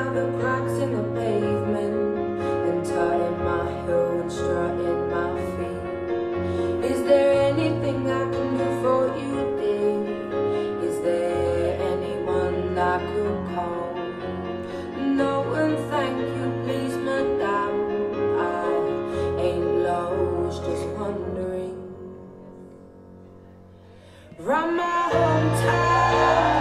out the cracks in the pavement and tutting my heel and strutting my feet. Is there anything I can do for you, dear? Is there anyone I could call? No, and thank you, please, madame. I ain't lost, just wondering. Round my hometown,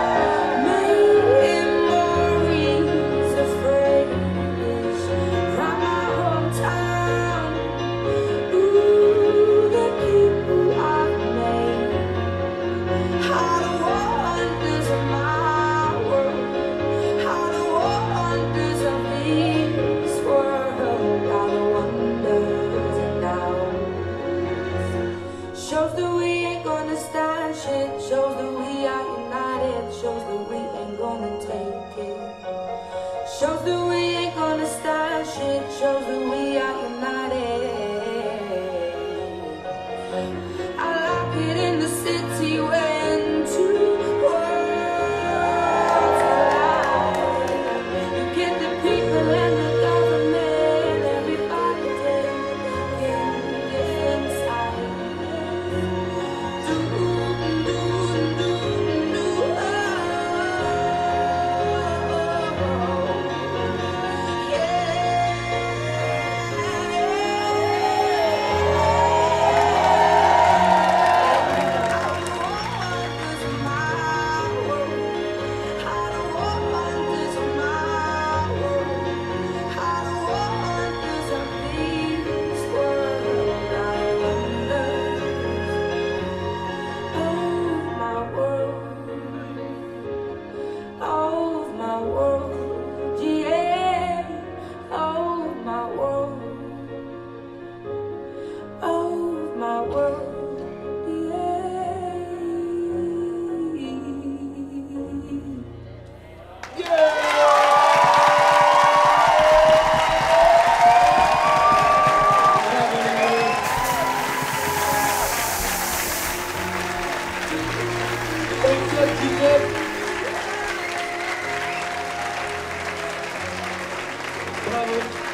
shows that we ain't gonna stand shit, shows that we are united, shows that we ain't gonna take it. Shows that we ain't gonna stand shit, shows that we are united. I like it in the city when two worlds collide. You get the people and the government, everybody taking different sides. Bravo.